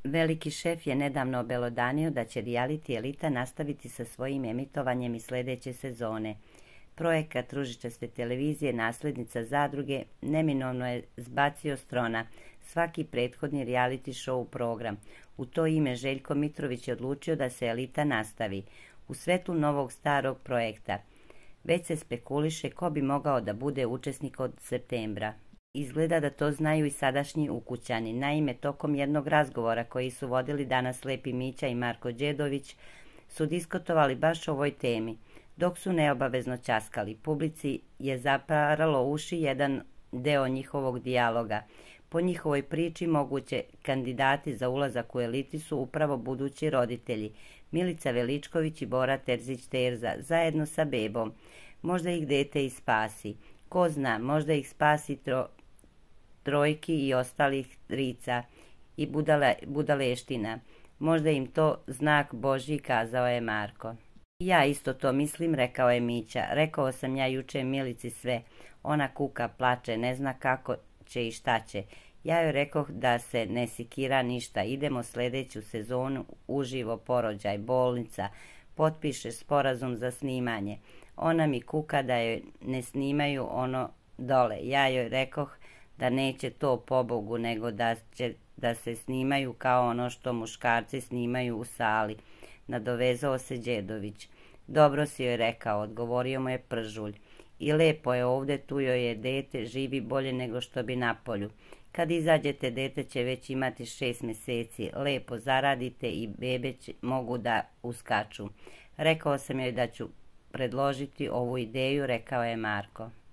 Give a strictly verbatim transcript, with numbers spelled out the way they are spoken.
Veliki šef je nedavno obelodanio da će reality Elita nastaviti sa svojim emitovanjem i sljedeće sezone. Projekat ružičaste televizije Naslednica zadruge neminovno je zbacio s trona svaki prethodni reality show program. U to ime Željko Mitrović je odlučio da se Elita nastavi u svetlu novog starog projekta. Već se spekuliše ko bi mogao da bude učesnik od septembra. Izgleda da to znaju i sadašnji ukućani. Naime, tokom jednog razgovora koji su vodili danas Lepi Mića i Marko Đedović su diskutovali baš o ovoj temi. Dok su neobavezno ćaskali, publici je zaparalo uši jedan deo njihovog dijaloga. Po njihovoj priči moguće kandidati za ulazak u Eliti su upravo budući roditelji Milica Veličković i Bora Terzić-Terza zajedno sa bebom. Možda ih dete i spasi. Ko zna, možda ih spasi tro, trojki i ostalih rica i budale, budaleština. Možda im to znak Božji, kazao je Marko. Ja isto to mislim, rekao je Mića. Rekao sam ja juče Milici sve. Ona kuka, plače, ne zna kako će i šta će. Ja joj rekoh da se ne sikira ništa. Idemo sljedeću sezonu, uživo, porođaj, bolnica. Potpišeš sporazum za snimanje. Ona mi kuka da joj ne snimaju ono dole. Ja joj rekoh da neće to pobogu, nego da će da se snimaju kao ono što muškarci snimaju u sali. Nadovezao se Đedović. Dobro si joj rekao, odgovorio mu je Pržulj. I lepo je ovdje, tu joj je dete, živi bolje nego što bi napolju. Kad izađete, dete će već imati šest mjeseci. Lepo zaradite i bebe će, mogu da uskaču. Rekao sam joj da ću predložiti ovu ideju, rekao je Marko.